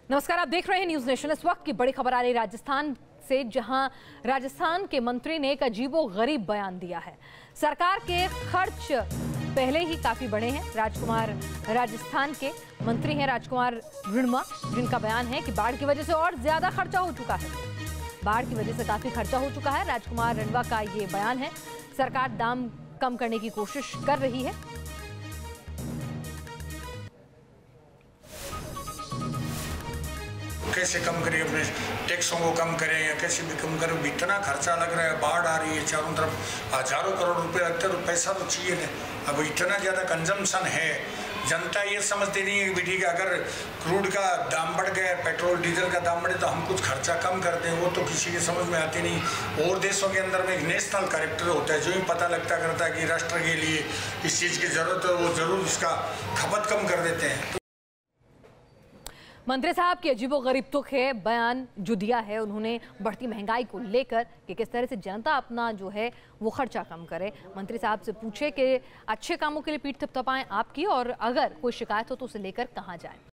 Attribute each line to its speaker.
Speaker 1: नमस्कार, आप देख रहे हैं न्यूज नेशन। इस वक्त की बड़ी खबर आ रही राजस्थान से, जहां राजस्थान के मंत्री ने एक अजीबोगरीब बयान दिया है। सरकार के खर्च पहले ही काफी बड़े हैं। राजस्थान के मंत्री हैं राजकुमार रिणवा, जिनका बयान है कि बाढ़ की वजह से और ज्यादा खर्चा हो चुका है। बाढ़ की वजह से काफी खर्चा हो चुका है। राजकुमार रिणवा का ये बयान है। सरकार दाम कम करने की कोशिश कर रही है।
Speaker 2: कैसे कम करें, अपने टैक्सों को कम करें या कैसे भी कम करें। इतना खर्चा लग रहा है, बाढ़ आ रही है, चारों तरफ हजारों करोड़ रुपए लगते हैं, तो पैसा तो चाहिए ना। अब इतना ज़्यादा कंजम्पशन है, जनता ये समझती नहीं है कि बेटी का अगर क्रूड का दाम बढ़ गया, पेट्रोल डीजल का दाम बढ़े तो हम कुछ खर्चा कम कर दें। वो तो किसी के समझ में आती नहीं। और देशों के अंदर में एक नेशनल कैरेक्टर होता है, जो ही पता लगता करता है कि राष्ट्र के लिए इस चीज़ की ज़रूरत है, वो ज़रूर इसका खपत कम कर देते हैं।
Speaker 1: मंत्री साहब की अजीबोगरीब तुक है बयान जो दिया है उन्होंने बढ़ती महंगाई को लेकर कि किस तरह से जनता अपना जो है वो खर्चा कम करे। मंत्री साहब से पूछे कि अच्छे कामों के लिए पीठ थपथपाएं आपकी, और अगर कोई शिकायत हो तो उसे लेकर कहां जाएं।